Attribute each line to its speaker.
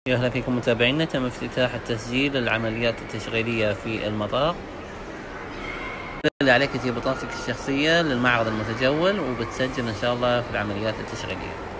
Speaker 1: أهلا فيكم متابعينا. تم افتتاح التسجيل العمليات التشغيلية في المطار. اللي عليك تجيب بطاقتك الشخصية للمعرض المتجول وبتسجل إن شاء الله في العمليات التشغيلية.